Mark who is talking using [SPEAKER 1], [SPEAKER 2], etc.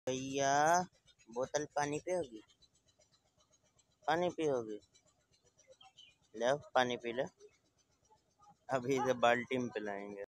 [SPEAKER 1] भैया बोतल पानी पियोगी? पानी पियोगी? ले पानी पी ले। अभी से बाल्टी में पिलाएंगे।